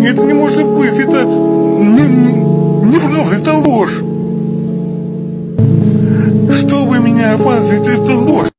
Это не может быть, это неправда, это ложь. Что вы меня обманываете, это ложь.